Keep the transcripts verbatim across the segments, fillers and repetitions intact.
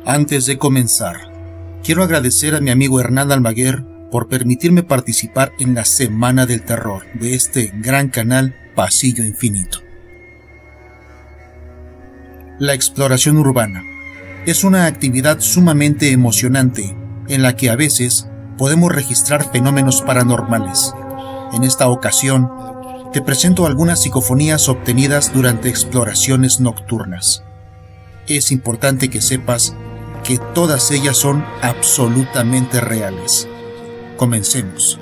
Antes de comenzar, quiero agradecer a mi amigo Hernán Almaguer por permitirme participar en la Semana del Terror de este gran canal Pasillo Infinito. La exploración urbana es una actividad sumamente emocionante en la que a veces podemos registrar fenómenos paranormales. En esta ocasión, te presento algunas psicofonías obtenidas durante exploraciones nocturnas. Es importante que sepas que todas ellas son absolutamente reales. Comencemos.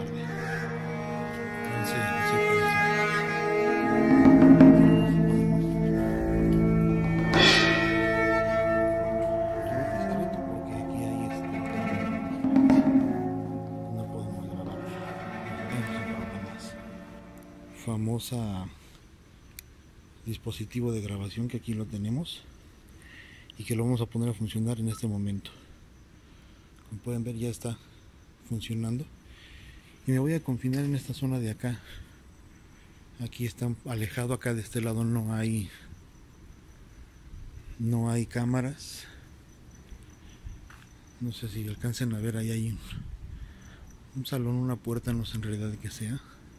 Famosa dispositivo de grabación que aquí lo tenemos y que lo vamos a poner a funcionar en este momento. Como pueden ver, ya está funcionando y me voy a confinar en esta zona de acá. Aquí está alejado, acá de este lado no hay no hay cámaras. No sé si alcancen a ver, ahí hay un, un salón, una puerta, no sé en realidad de qué sea.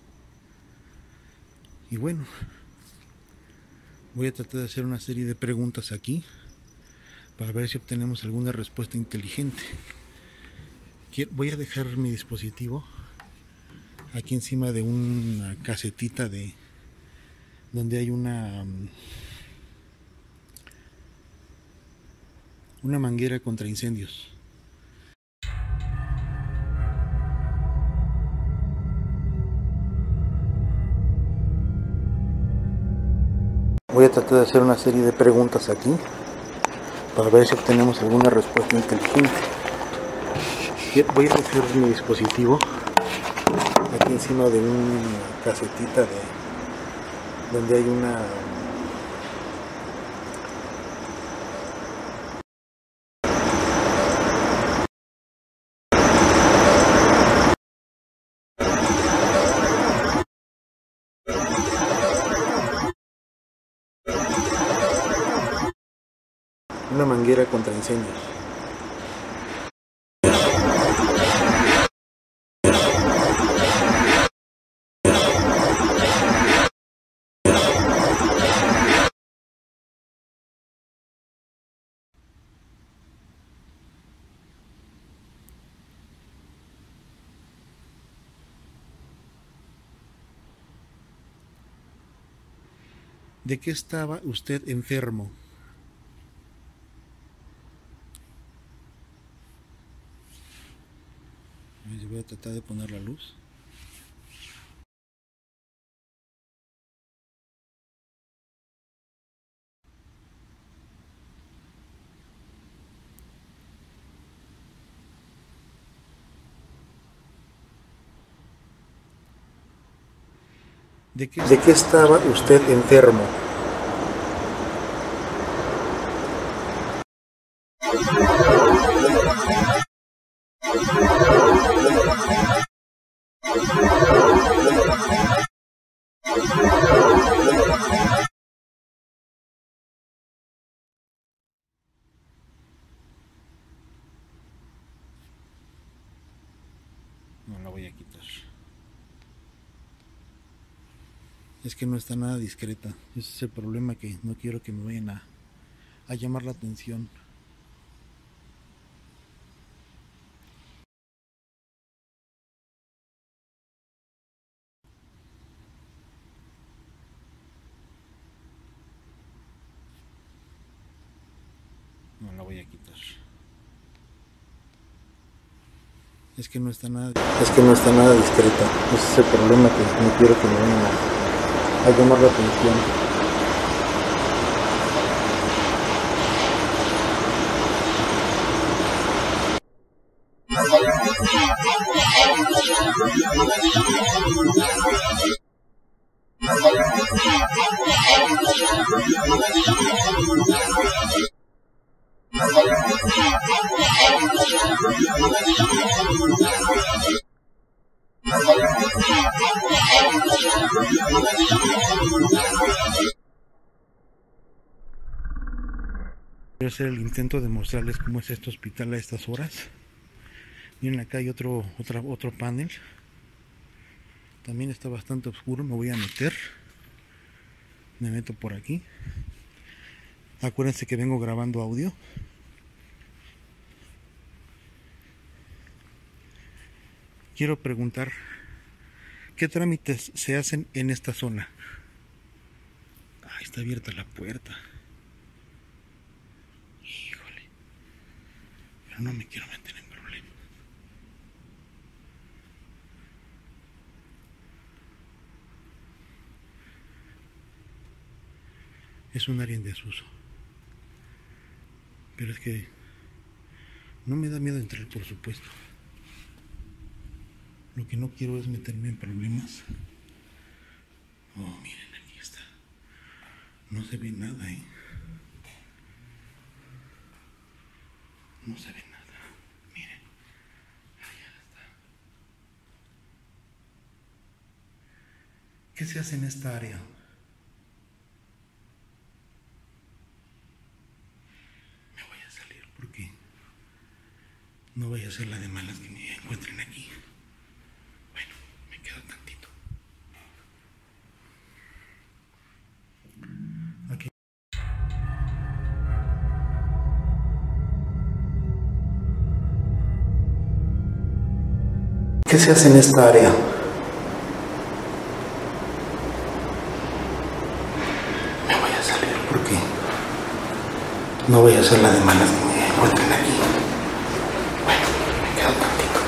Y bueno, voy a tratar de hacer una serie de preguntas aquí para ver si obtenemos alguna respuesta inteligente. Voy a dejar mi dispositivo aquí encima de una casetita de donde hay una una manguera contra incendios. Voy a tratar de hacer una serie de preguntas aquí para ver si obtenemos alguna respuesta inteligente. Voy a dejar mi dispositivo aquí encima de una casetita de donde hay una una manguera contra incendios. ¿De qué estaba usted enfermo? Voy a tratar de poner la luz. ¿De qué, ¿De qué estaba usted enfermo? No la voy a quitar. Es que no está nada discreta. Ese es el problema, que no quiero que me vayan a, a llamar la atención. No la voy a quitar. Es que no está nada, es que no está nada discreta. Ese es el problema, que no quiero que me vayan a, a llamar la atención. Voy a hacer el intento de mostrarles cómo es este hospital a estas horas. Miren, acá hay otro, otra, otro panel. También está bastante oscuro, me voy a meter. Me meto por aquí. Acuérdense que vengo grabando audio. Quiero preguntar, ¿qué trámites se hacen en esta zona? Ah, está abierta la puerta. Híjole. Pero no me quiero meter en problemas. Es un área en desuso. Pero es que no me da miedo entrar, por supuesto. Lo que no quiero es meterme en problemas. Oh, miren, aquí está. No se ve nada, ¿eh? No se ve nada. Miren. Allá está. ¿Qué se hace en esta área? Me voy a salir porque no vaya a ser la de malas que me encuentren aquí. Bueno, me quedo tantito. Aquí. ¿Qué se hace en esta área? Me voy a salir porque no voy a hacer la de malas que me encuentren aquí. Bueno, me quedo tantito.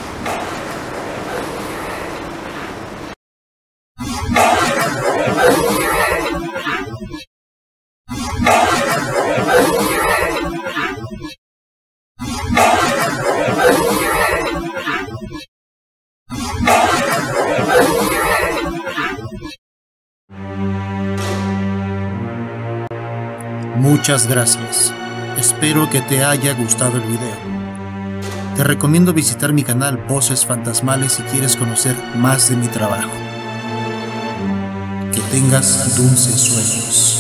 Muchas gracias. Espero que te haya gustado el video. Te recomiendo visitar mi canal Voces Fantasmales si quieres conocer más de mi trabajo. Que tengas dulces sueños.